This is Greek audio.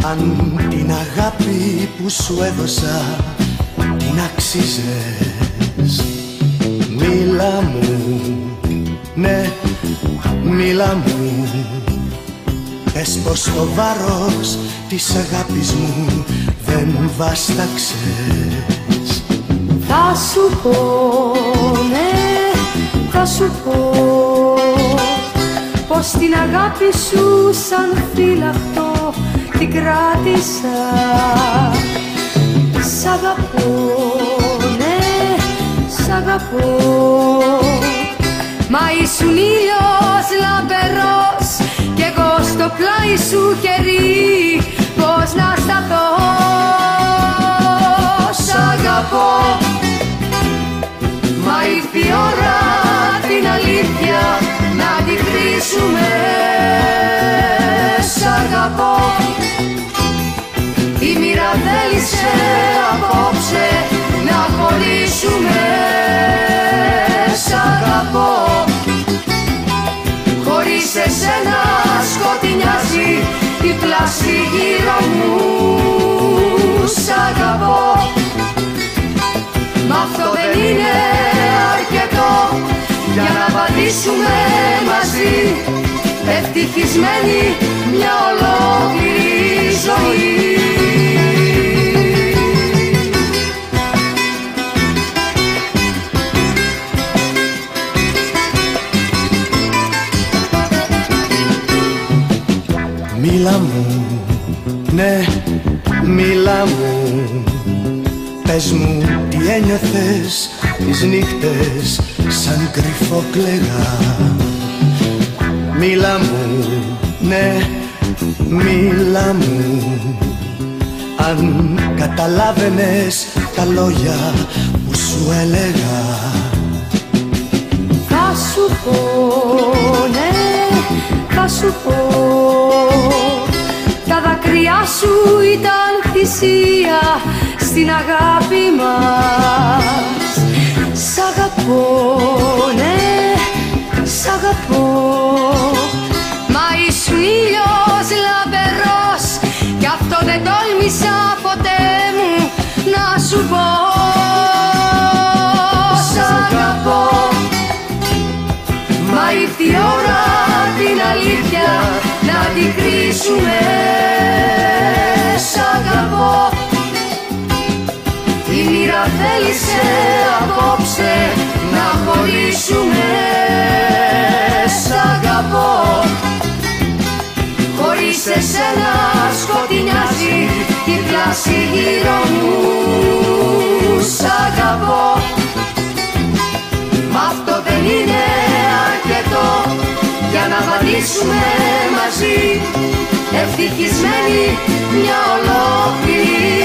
Αν την αγάπη που σου έδωσα την αξίζες, μίλα μου, ναι, μίλα μου. Πες πως το βάρος της αγάπης μου δεν βάσταξες. Θα σου πω, ναι, θα σου πω πως την αγάπη σου σαν φύλακτο την κράτησα. Σ' αγαπώ, ναι, σ' αγαπώ. Μα ήσουν ήλιος λαμπερός κι εγώ στο πλάι σου χερί, πώς να σταθώ. Σ' αγαπώ, μα ήρθε η ώρα την αλήθεια να την κρίσουμε. Σ' αγαπώ, η μοίρα θέλησε απόψε να χωρίσουμε. Σ' αγαπώ, χωρίς εσένα σκοτεινιάζει η πλάση γύρω μου. Σ' αγαπώ, μα αυτό δεν είναι αρκετό για να πατήσουμε μαζί, ευτυχισμένοι μια ολόκληρη ζωή. Μίλα μου, ναι, μίλα μου. Πες μου τι ένιωθες τις νύχτες σαν κρυφό κλαιγά. Μίλα μου, ναι, μίλα μου. Αν καταλάβαινες τα λόγια που σου έλεγα. Θα σου πω, ναι, θα σου πω, τα δάκρυά σου ήταν θυσία στην αγάπη μας. Σ' αγαπώ, ναι, σ' αγαπώ. Μα ήσουν ήλιος λαμπερός κι αυτό δεν τόλμησα ποτέ μου να σου πω. Σ' αγαπώ, μα ήρθε η ώρα την αλήθεια να την κρίσουμε. Σ' αγαπώ, η μοίρα θέλησε απόψε να χωρίσουμε. Σ' αγαπώ, χωρίς εσένα σκοτεινιάζει η πλάση γύρω μου. Σ' αγαπώ, μα αυτό δεν είναι αρκετό για να πατήσουμε μαζί, ευτυχισμένοι μια ολόκληρη